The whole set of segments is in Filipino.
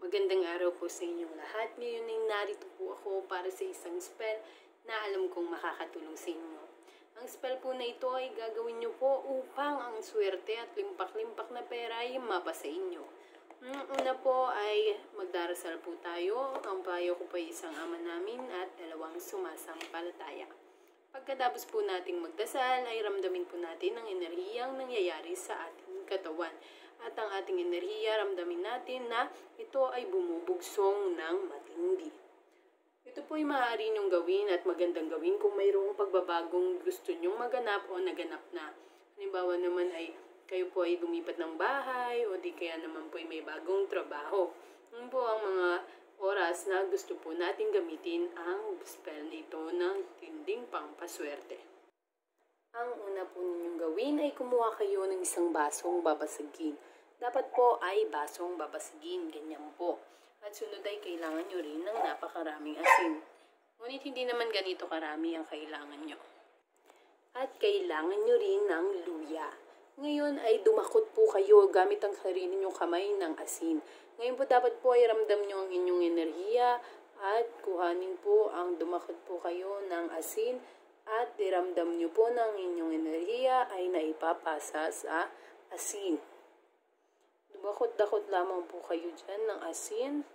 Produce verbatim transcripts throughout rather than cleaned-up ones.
Magandang araw po sa inyong lahat. Ngayon ay narito po ako para sa isang spell na alam kong makakatulong sa inyo. Ang spell po na ito ay gagawin nyo po upang ang swerte at limpak-limpak na pera ay mapa sa inyo. Ang una po ay magdarasal po tayo. Ang payo ko po ay isang ama namin at dalawang sumasampalataya. Pagkatapos po nating magdasal ay ramdamin po natin ang enerhiyang nangyayari sa ating katawan. At ang ating enerhiya, ramdamin natin na ito ay bumubugsong ng matindi. Ito po ay maaari nyong gawin at magandang gawin kung mayroong pagbabagong gusto nyong maganap o naganap na. Halimbawa naman ay kayo po ay lumipat ng bahay o di kaya naman po ay may bagong trabaho. Yun po ang mga oras na gusto po natin gamitin ang spell nito ng tinding pampaswerte. Ang una po ninyong gawin ay kumuha kayo ng isang basong babasagin. Dapat po ay basong babasagin, ganyan po. At sunod ay kailangan nyo rin ng napakaraming asin. Ngunit hindi naman ganito karami ang kailangan nyo. At kailangan nyo rin ng luya. Ngayon ay dumakot po kayo gamit ang sarili nyong kamay ng asin. Ngayon po dapat po ay ramdam nyo ang inyong enerhiya at kuhanin po ang dumakot po kayo ng asin. At diramdam nyo po ng inyong enerhiya ay naipapasa sa asin. Dumakot-dakot lamang po kayo dyan ng asin.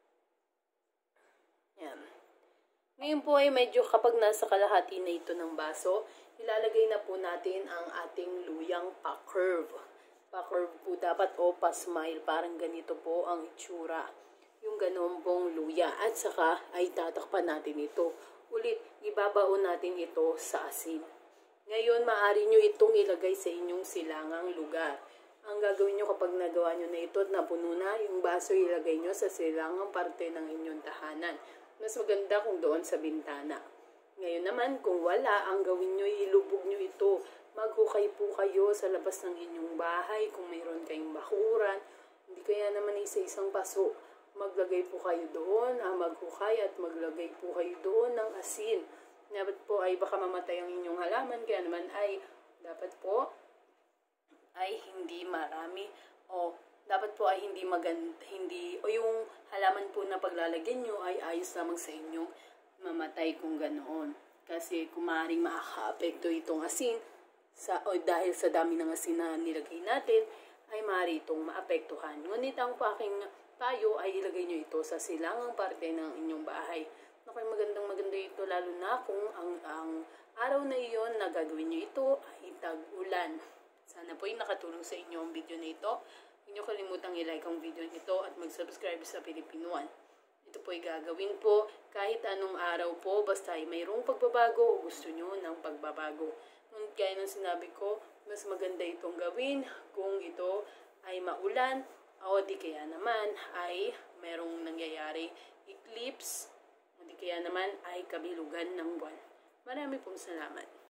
Yan. Ngayon po ay medyo kapag nasa kalahati na ito ng baso, ilalagay na po natin ang ating luyang pa-curve. Pa-curve po dapat o pa-smile. Parang ganito po ang itsura. Yung ganon pong luya. At saka ay tatakpan natin ito. Ulit, ibabaon natin ito sa asin. Ngayon, maaari nyo itong ilagay sa inyong silangang lugar. Ang gagawin nyo kapag nagawa nyo na ito at napuno na, yung baso ilagay nyo sa silangang parte ng inyong tahanan. Mas maganda kung doon sa bintana. Ngayon naman, kung wala, ang gawin nyo, ilubog nyo ito. Maghukay po kayo sa labas ng inyong bahay kung mayroon kayong bakuran. Hindi kaya naman isa isang paso. Maglagay po kayo doon, ah, maghukay at maglagay po kayo doon ng asin. Dapat po ay baka mamatay ang inyong halaman, kaya naman ay dapat po ay hindi marami o dapat po ay hindi maganda, hindi, o yung halaman po na paglalagyan nyo ay ayos lamang sa inyong mamatay kung ganoon. Kasi kung maaaring makaka-apekto itong asin, sa, o dahil sa dami ng asin na nilagay natin, ay maaari itong maapektuhan. Ngunit ang aking tayo ay ilagay nyo ito sa silangang parte ng inyong bahay. Nakoy magandang maganda ito lalo na kung ang, ang araw na iyon na gagawin nyo ito ay tag-ulan. Sana po ay nakatulong sa inyo ang video na ito. Huwag nyo kalimutang i-like ang video nito at mag-subscribe sa Pilipino One. Ito po ay gagawin po kahit anong araw po basta ay mayroong pagbabago o gusto nyo ng pagbabago. Ngunit kaya ng sinabi ko, mas maganda itong gawin kung ito ay maulan o di kaya naman ay merong nangyayari eclipse o di kaya naman ay kabilugan ng buwan. Marami pong salamat.